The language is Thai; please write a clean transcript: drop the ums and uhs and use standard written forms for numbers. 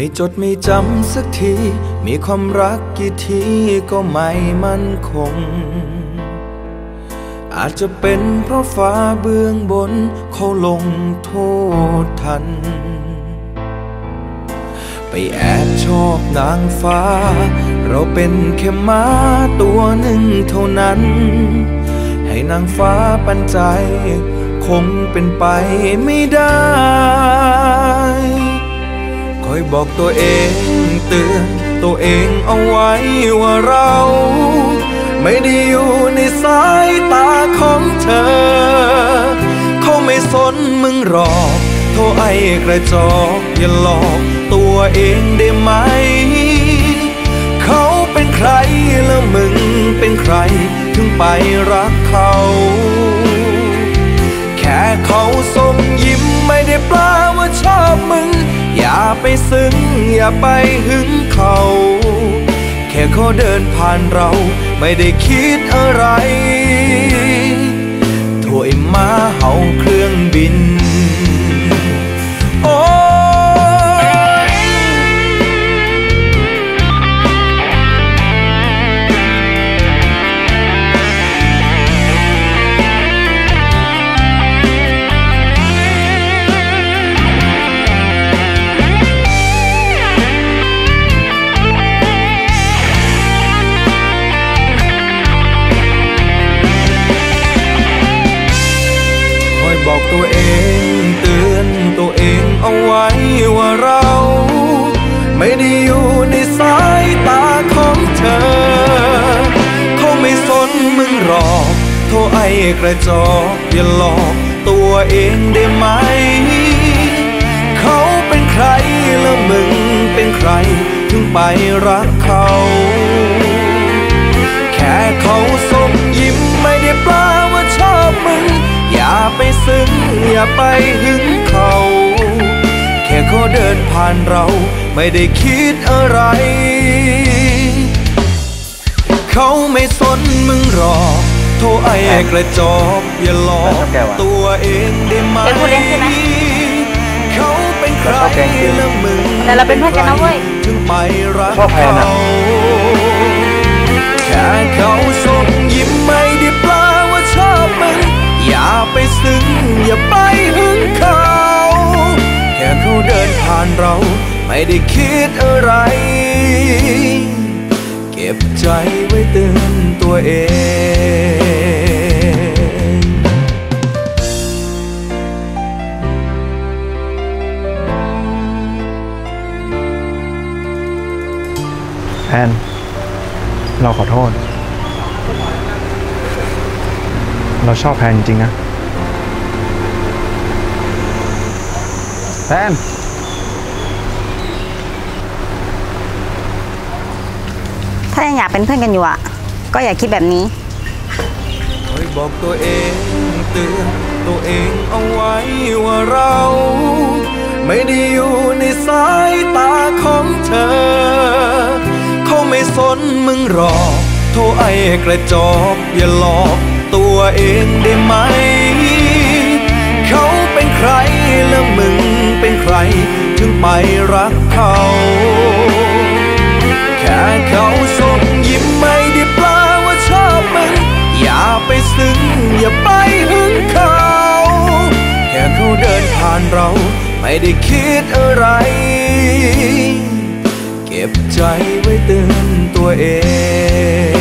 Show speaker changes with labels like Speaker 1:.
Speaker 1: ไม่จดไม่จำสักทีมีความรักกี่ทีก็ไม่มั่นคงอาจจะเป็นเพราะฟ้าเบื้องบนเขาลงโทษทันไปแอบชอบนางฟ้าเราเป็นแค่ม้าตัวหนึ่งเท่านั้นให้นางฟ้าปันใจคงเป็นไปไม่ได้คอยบอกตัวเองเตือนตัวเองเอาไว้ว่าเราไม่ได้อยู่ในสายตาของเธอเขาไม่สนมึงหรอกโทษไอ้กระจอกอย่าหลอกตัวเองได้ไหมเขาเป็นใครแล้วมึงเป็นใครถึงไปรักเขาแค่เขาส่งยิ้มไม่ได้แปลว่าชอบมึงอย่าไปซึ้งอย่าไปหึงเขาแค่เขาเดินผ่านเราไม่ได้คิดอะไรโถยมาเห่าเครื่องบินโอ้บอกตัวเองเตือนตัวเองเอาไว้ว่าเราไม่ได้อยู่ในสายตาของเธอเขาไม่สนมึงหรอกโทษไอ้กระจอกอย่าหลอกตัวเองได้ไหมเขาเป็นใครแล้วมึงเป็นใครถึงไปรักเขาแค่เขาส่งยิ้มไม่ได้แปลว่าชอบมึงอย่าไปซึ้งอย่าไปหึงเขาแค่เขาเดินผ่านเราไม่ได้คิดอะไรเขาไม่สนมึงหรอกโทษไอ้กระจอกอย่าหลอกตัวเองได้ไหมเขาเป็นใครแล้วมึงแต่เราเป็นเพื่อนกันนะเว้ยถึงไปรักเขาแค่เขาส่งยิ้มไม่ได้แปลว่าชอบมึงอย่าไปซึ้งอย่าไปหึงเขาแค่เขาเดินผ่านเราไม่ได้คิดอะไรเก็บใจไว้เตือนตัวเอง
Speaker 2: แอนเราขอโทษเราชอบแพนจริงๆนะแพน
Speaker 3: ถ้ายังอยากเป็นเพื่อนกันอยู่อ่ะก็อย่าคิดแบบนี้
Speaker 1: คอยบอกตัวเองเตือนตัวเองเอาไว้ว่าเราไม่ได้อยู่ในสายตาของเธอเขาไม่สนมึงหรอกโทษไอ้กระจอกอย่าหลอกตัวเองได้ไหมเขาเป็นใครแล้วมึงเป็นใครถึงไปรักเขาแค่เขาส่งยิ้มไม่ได้แปลว่าชอบมึงอย่าไปซึ้งอย่าไปหึงเขาแค่เขาเดินผ่านเราไม่ได้คิดอะไรเก็บใจไว้เตือนตัวเอง